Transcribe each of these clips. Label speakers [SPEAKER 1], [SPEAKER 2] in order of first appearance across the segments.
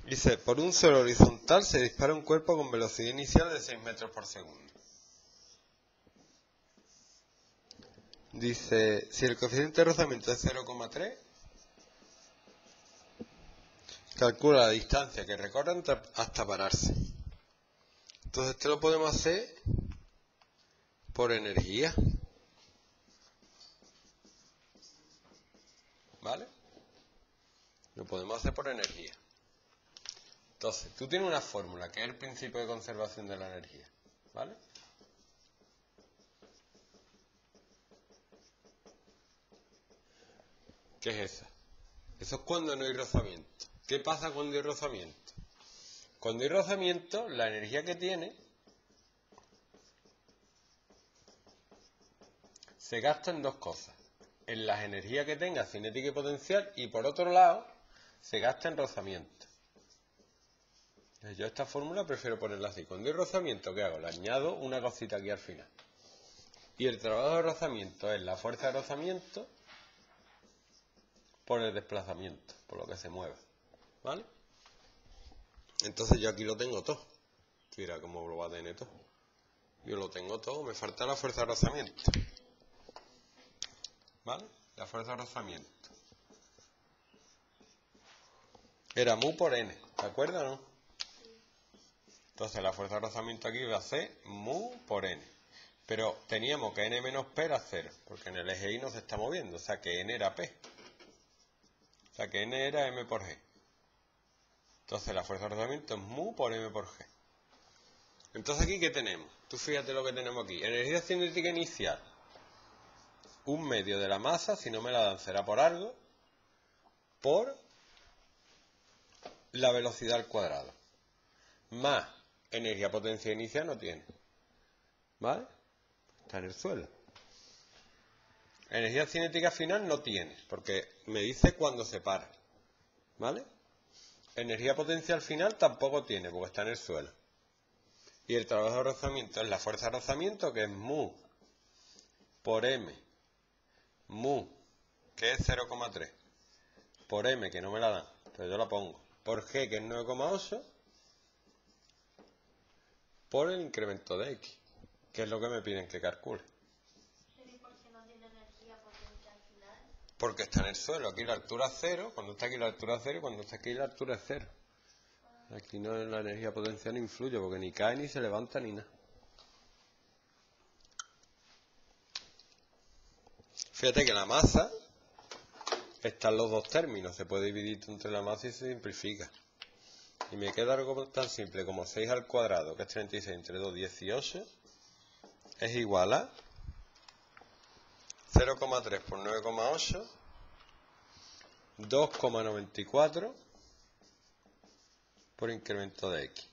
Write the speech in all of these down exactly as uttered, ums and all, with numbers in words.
[SPEAKER 1] Dice, por un solo horizontal se dispara un cuerpo con velocidad inicial de seis metros por segundo. Dice, si el coeficiente de rozamiento es cero coma tres, calcula la distancia que recorre hasta pararse. Entonces esto lo podemos hacer por energía. ¿Vale? Lo podemos hacer por energía. Entonces, tú tienes una fórmula que es el principio de conservación de la energía. ¿Vale? ¿Qué es esa? Eso es cuando no hay rozamiento. ¿Qué pasa cuando hay rozamiento? Cuando hay rozamiento, la energía que tiene se gasta en dos cosas. En las energías que tenga cinética y potencial, y por otro lado, se gasta en rozamiento. Yo esta fórmula prefiero ponerla así. Cuando hay rozamiento, ¿qué hago? Le añado una cosita aquí al final. Y el trabajo de rozamiento es la fuerza de rozamiento por el desplazamiento, por lo que se mueve. ¿Vale? Entonces yo aquí lo tengo todo. Mira cómo lo va a tener todo. Yo lo tengo todo, me falta la fuerza de rozamiento. ¿Vale? La fuerza de rozamiento. Era mu por n, ¿de acuerdo o no? Entonces la fuerza de rozamiento aquí va a ser mu por n. Pero teníamos que n menos p era cero, porque en el eje y no se está moviendo, o sea que n era p. O sea que n era m por g. Entonces la fuerza de rozamiento es mu por m por g. Entonces aquí, ¿qué tenemos? Tú fíjate lo que tenemos aquí. Energía cinética inicial. Un medio de la masa, si no me la dan será por algo, por la velocidad al cuadrado. Más energía potencia inicial no tiene. ¿Vale? Está en el suelo. Energía cinética final no tiene, porque me dice cuándo se para. ¿Vale? Energía potencial final tampoco tiene, porque está en el suelo. Y el trabajo de rozamiento es la fuerza de rozamiento, que es mu por m, mu, que es cero coma tres, por m, que no me la dan, pero yo la pongo, por g, que es nueve coma ocho, por el incremento de x, que es lo que me piden que calcule.
[SPEAKER 2] ¿Y por qué no tiene energía potencial final?
[SPEAKER 1] Porque está en el suelo, aquí la altura es cero, cuando está aquí la altura es cero y cuando está aquí la altura es cero. Aquí no, la energía potencial no influye, porque ni cae, ni se levanta, ni nada. Fíjate que la masa están los dos términos, se puede dividir entre la masa y se simplifica. Y me queda algo tan simple como seis al cuadrado, que es treinta y seis entre dos, dieciocho, es igual a cero coma tres por nueve coma ocho, dos coma noventa y cuatro por incremento de x.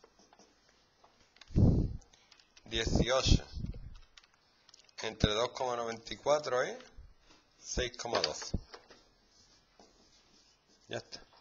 [SPEAKER 1] dieciocho entre dos coma noventa y cuatro es seis coma doce. Ya está.